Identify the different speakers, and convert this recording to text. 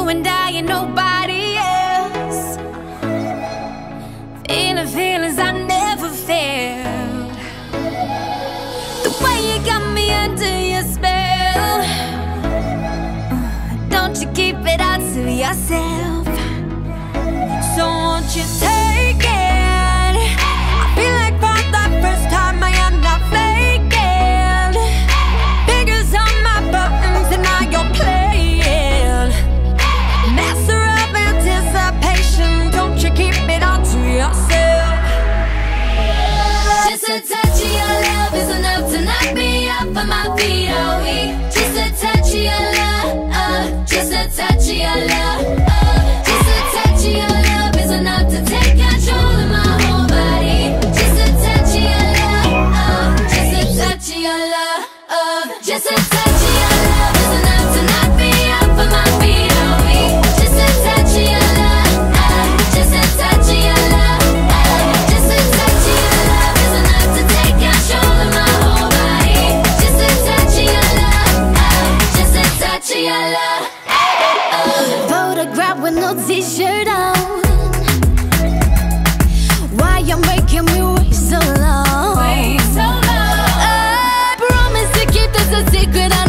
Speaker 1: and I and nobody else. Feeling feelings I never felt. The way you got me under your spell. Don't you keep it all to yourself. So won't you take it? I feel like for the first time I am not faking. Fingers on my buttons and now you're playing. Master of anticipation. Don't you keep it all to yourself.
Speaker 2: Just a touch of your love is enough to knock me off of my feet, oh just a touch of your love, just a touch of your love, just a touch of your love is enough to take control of my whole body. Just a touch of your love, just a touch of your love, just a touch of your love is enough to knock me off of my feet, oh just a touch of your love, just a touch of your love, just a touch of your love is enough to take control of my whole body. Just a touch of your love, just a touch of your love.
Speaker 1: Photograph with no t-shirt on. Why you making me wait so long?
Speaker 2: Wait so long.
Speaker 1: I promise to keep this a secret.